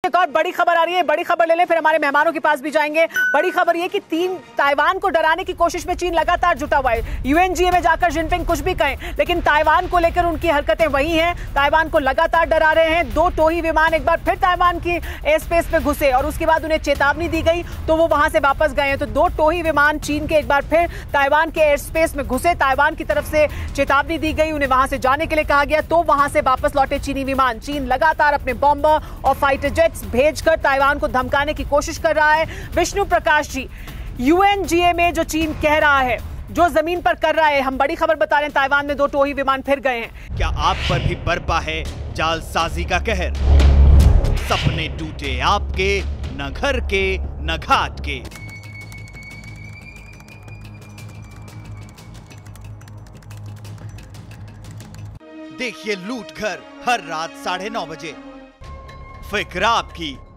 एक और बड़ी खबर आ रही है, बड़ी खबर ले लें, फिर हमारे मेहमानों के पास भी जाएंगे। बड़ी खबर ये कि ताइवान को डराने की कोशिश में चीन लगातार जुटा हुआ है। यूएनजीए में जाकर जिनपिंग कुछ भी कहें, लेकिन ताइवान को लेकर उनकी हरकतें वही हैं। ताइवान को लगातार डरा रहे हैं। 2 टोही विमान एक बार फिर ताइवान की एयर स्पेस पे घुसे और उसके बाद उन्हें चेतावनी दी गई तो वो वहां से वापस गए हैं। तो 2 टोही विमान चीन के एक बार फिर ताइवान के एयर स्पेस में घुसे। ताइवान की तरफ से चेतावनी दी गई, उन्हें वहां से जाने के लिए कहा गया, तो वहां से वापस लौटे चीनी विमान। चीन लगातार अपने बॉम्बर और फाइटर जेट्स भेजकर ताइवान को धमकाने की कोशिश कर रहा है। विष्णु प्रकाश जी, यूएनजीए में जो चीन कह रहा है, जो जमीन पर कर रहा है, हम बड़ी खबर बता रहे हैं, ताइवान में 2 टोही विमान फिर गए हैं। क्या आप पर भी बरपा है जालसाजी का कहर? सपने टूटे आपके, न घर के न घाट के। देखिए लूट घर हर रात 9:30 बजे। फिक्र आपकी,